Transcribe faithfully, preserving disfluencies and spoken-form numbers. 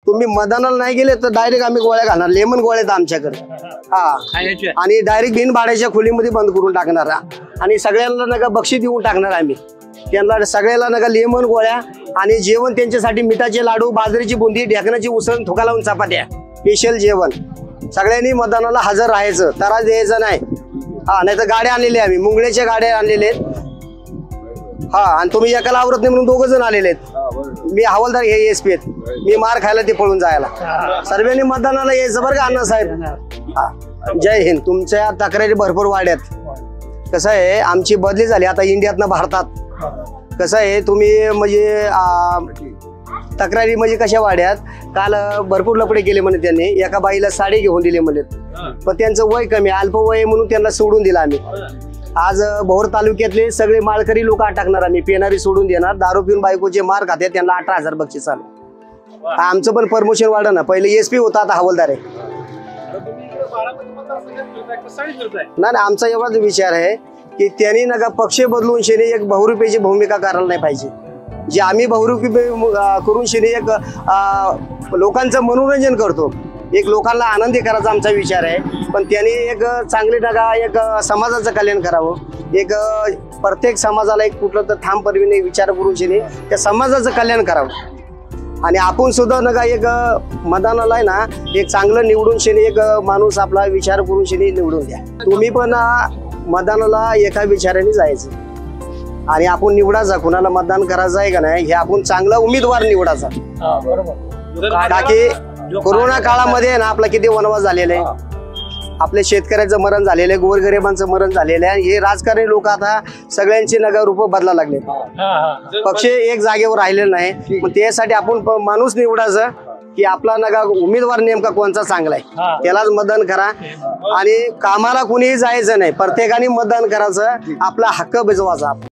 तुम्ही मतदानाला नाही गेले तर डायरेक्ट आम्ही गोळ्या घालणार, लेमन गोळ्या आहेत आमच्याकडे हा, आणि डायरेक्ट बिन भाड्याच्या खोलीमध्ये बंद करून टाकणार आणि सगळ्यांना नका बक्षीस देऊन टाकणार आम्ही त्यांना, सगळ्याला नका लेमन गोळ्या आणि जेवण त्यांच्यासाठी मिठाचे लाडू, बाजरीची बुंदी, ढेकणाची उसळ, ठोका लावून चपात्या, स्पेशल जेवण. सगळ्यांनी मतदानाला हजर राहायचं, त्रास द्यायचा नाही हा. नाही तर गाड्या आणलेल्या आम्ही, मुंगळ्याच्या गाड्या आणलेले आहेत हा, आणि तुम्ही एकाला आवरत नाही म्हणून दोघ जण आलेले आहेत. मी हवालदार हे एस पी आहेत, मी मार खायला ते पळून जायला. सर्वांनी मतदानाला यायचं बरं का अण्णासाहेब हा. जय हिंद. तुमच्या तक्रारी भरपूर वाढ्यात. कसं आहे आमची बदली झाली आता इंडियातनं भारतात. कसं आहे तुम्ही म्हणजे तक्रारी म्हणजे कशा वाढ्यात, काल भरपूर लपडे केले म्हणे त्यांनी, एका बाईला साडी घेऊन दिली म्हणे, पण त्यांचं वय कमी अल्प वय म्हणून त्यांना सोडून दिला आम्ही. आज भोर तालुक्यातले सगळे माळकरी लोक अटकणार आम्ही, पेनारी सोडून देणार, दारू पिऊन बायकोचे मार खाते त्यांना अठरा हजार बक्षीस चालू. आमचं पण प्रमोशन वाढ ना, पहिले एस पी होता आता हवालदार आहे. नाही नाही आमचा एवढाच विचार आहे की त्यांनी नका पक्ष बदलून शेने एक बहुरूपीची भूमिका करायला नाही पाहिजे. जे आम्ही बहुरूपी करून शेने एक लोकांचं मनोरंजन करतो, एक लोकांना आनंदी करायचा आमचा विचार आहे. पण त्यांनी एक चांगली नका एक समाजाचं कल्याण करावं, एक प्रत्येक समाजाला एक कुठलं तर ठामपणे विचार करून शेने त्या समाजाचं कल्याण करावं. आणि आपण सुद्धा नका एक मतदानाला आहे ना एक चांगलं निवडून शेने एक माणूस आपला विचार करून शेने निवडून द्या. तुम्ही पण मतदानाला एका विचाराने जायचं आणि आपण निवडायचा, कुणाला मतदान करायचं आहे का नाही हे आपण चांगला उमेदवार निवडायचा. बाकी कोरोना काळामध्ये ना आपला किती वनवास झालेला आहे, आपल्या शेतकऱ्याचं मरण झालेलं आहे, गोरगरिबांचं मरण झालेलं आहे. हे राजकारणी लोक आता सगळ्यांची नगा रूप बदला लागले, पक्ष एक जागेवर राहिलेला नाही. मग त्यासाठी आपण माणूस निवडायचं की आपला नगा उमेदवार नेमका कोणता चांगला आहे त्यालाच मतदान करा. आणि कामाला कुणीही जायचं नाही, प्रत्येकाने मतदान करायचं, आपला हक्क बजवायचा.